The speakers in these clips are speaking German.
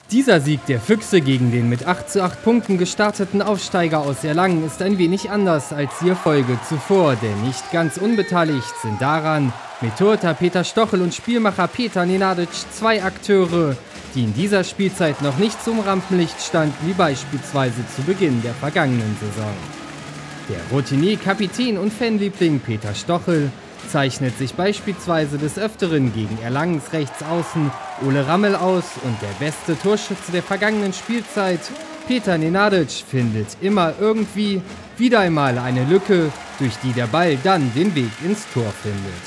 Dieser Sieg der Füchse gegen den mit 8:8 Punkten gestarteten Aufsteiger aus Erlangen ist ein wenig anders als die Erfolge zuvor, denn nicht ganz unbeteiligt sind daran mit Torhüter Peter Stochel und Spielmacher Petar Nenadic zwei Akteure, die in dieser Spielzeit noch nicht zum Rampenlicht standen wie beispielsweise zu Beginn der vergangenen Saison. Der Routinier, Kapitän und Fanliebling Peter Stochel zeichnet sich beispielsweise des Öfteren gegen Erlangens Rechtsaußen Ole Rammel aus und der beste Torschütze der vergangenen Spielzeit, Petar Nenadic, findet immer irgendwie wieder einmal eine Lücke, durch die der Ball dann den Weg ins Tor findet.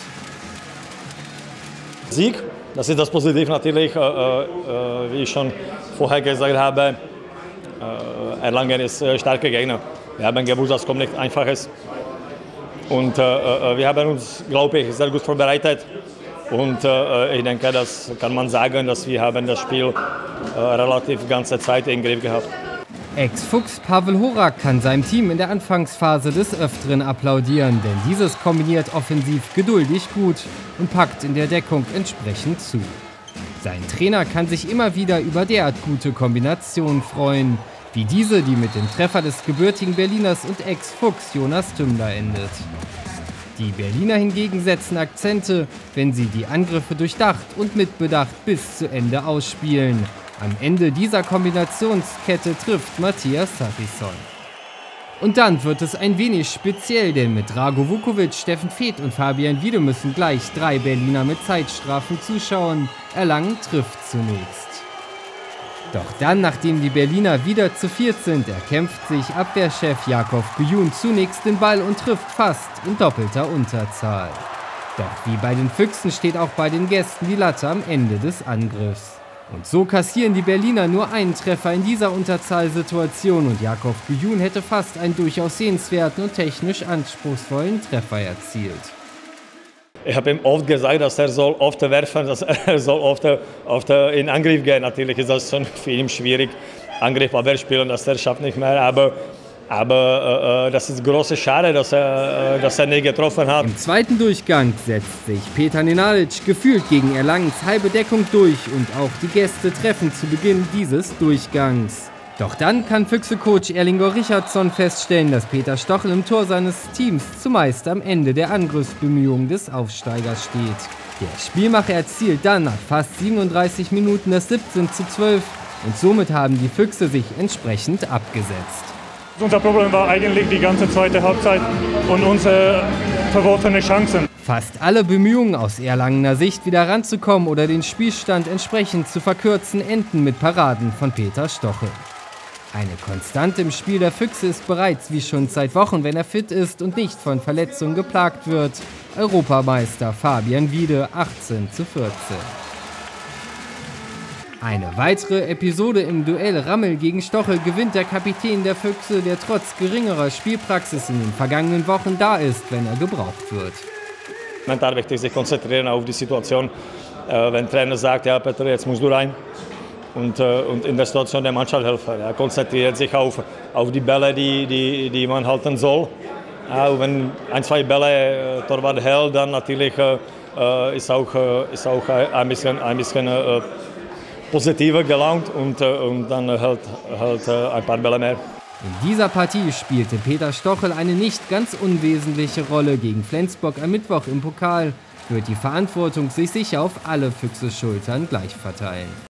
Sieg, das ist das Positive natürlich, wie ich schon vorher gesagt habe, Erlangen ist ein starker Gegner. Wir haben gewusst, das kommt nicht Einfaches. Und wir haben uns, glaube ich, sehr gut vorbereitet. Und ich denke, das kann man sagen, dass wir haben das Spiel relativ ganze Zeit im Griff gehabt. Ex-Fuchs Pavel Horak kann seinem Team in der Anfangsphase des Öfteren applaudieren, denn dieses kombiniert offensiv geduldig gut und packt in der Deckung entsprechend zu. Sein Trainer kann sich immer wieder über derart gute Kombinationen freuen, wie diese, die mit dem Treffer des gebürtigen Berliners und Ex-Fuchs Jonas Tümmler endet. Die Berliner hingegen setzen Akzente, wenn sie die Angriffe durchdacht und mit Bedacht bis zu Ende ausspielen. Am Ende dieser Kombinationskette trifft Matthias Sarison. Und dann wird es ein wenig speziell, denn mit Drago Vukovic, Steffen Feeth und Fabian Wiede müssen gleich 3 Berliner mit Zeitstrafen zuschauen. Erlangen trifft zunächst. Doch dann, nachdem die Berliner wieder zu viert sind, erkämpft sich Abwehrchef Jakov Gyun zunächst den Ball und trifft fast in doppelter Unterzahl. Doch wie bei den Füchsen steht auch bei den Gästen die Latte am Ende des Angriffs. Und so kassieren die Berliner nur einen Treffer in dieser Unterzahlsituation und Jakov Gyun hätte fast einen durchaus sehenswerten und technisch anspruchsvollen Treffer erzielt. Ich habe ihm oft gesagt, dass er soll oft werfen, dass er soll oft in Angriff gehen. Natürlich ist das schon für ihn schwierig, Angriff, Abwehr spielen, das er schafft nicht mehr. Aber das ist große Schade, dass er nicht getroffen hat. Im zweiten Durchgang setzt sich Petar Nenadic gefühlt gegen Erlangens halbe Deckung durch und auch die Gäste treffen zu Beginn dieses Durchgangs. Doch dann kann Füchse-Coach Erlingor Richardsson feststellen, dass Peter Stochel im Tor seines Teams zumeist am Ende der Angriffsbemühungen des Aufsteigers steht. Der Spielmacher erzielt dann nach fast 37 Minuten das 17:12 und somit haben die Füchse sich entsprechend abgesetzt. Unser Problem war eigentlich die ganze zweite Halbzeit und unsere verworfene Chancen. Fast alle Bemühungen aus Erlangener Sicht wieder ranzukommen oder den Spielstand entsprechend zu verkürzen, enden mit Paraden von Peter Stochel. Eine Konstante im Spiel der Füchse ist bereits, wie schon seit Wochen, wenn er fit ist und nicht von Verletzungen geplagt wird, Europameister Fabian Wiede 18:14. Eine weitere Episode im Duell Rammel gegen Stochel gewinnt der Kapitän der Füchse, der trotz geringerer Spielpraxis in den vergangenen Wochen da ist, wenn er gebraucht wird. Mental wichtig, sich konzentrieren auf die Situation. Wenn der Trainer sagt, ja Peter, jetzt musst du rein. Und in der Situation der Mannschaft helfen. Er konzentriert sich auf die Bälle, die man halten soll. Und wenn 1-2 Bälle Torwart hält, dann natürlich ist auch ein bisschen positiver gelaunt und dann hält ein paar Bälle mehr. In dieser Partie spielte Peter Stochel eine nicht ganz unwesentliche Rolle. Gegen Flensburg am Mittwoch im Pokal wird die Verantwortung sich sicher auf alle Füchse Schultern gleich verteilen.